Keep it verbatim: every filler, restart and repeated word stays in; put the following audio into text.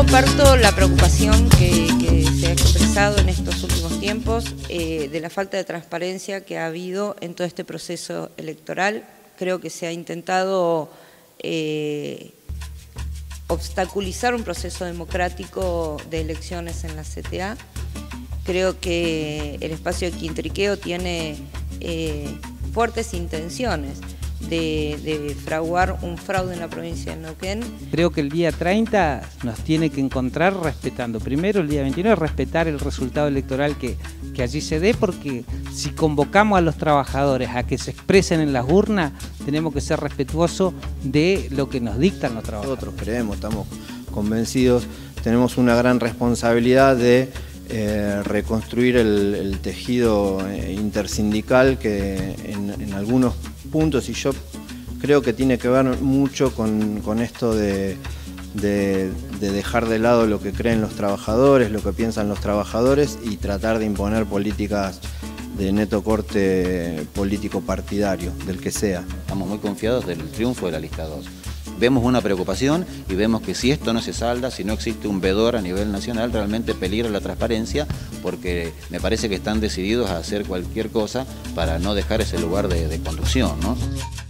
comparto la preocupación que, que se ha expresado en estos últimos tiempos eh, de la falta de transparencia que ha habido en todo este proceso electoral. Creo que se ha intentado eh, obstaculizar un proceso democrático de elecciones en la C T A. Creo que el espacio de Quintriqueo tiene eh, fuertes intenciones de, de fraguar un fraude en la provincia de Neuquén. Creo que el día treinta nos tiene que encontrar respetando, primero el día veintinueve, respetar el resultado electoral que, que allí se dé, porque si convocamos a los trabajadores a que se expresen en las urnas, tenemos que ser respetuosos de lo que nos dictan los trabajadores. Nosotros creemos, estamos convencidos, tenemos una gran responsabilidad de Eh, reconstruir el, el tejido intersindical que en, en algunos puntos, y yo creo que tiene que ver mucho con, con esto de, de, de dejar de lado lo que creen los trabajadores, lo que piensan los trabajadores y tratar de imponer políticas de neto corte político partidario, del que sea. Estamos muy confiados del triunfo de la lista dos. Vemos una preocupación y vemos que si esto no se salda, si no existe un vedor a nivel nacional, realmente peligra la transparencia, porque me parece que están decididos a hacer cualquier cosa para no dejar ese lugar de, de conducción, ¿no?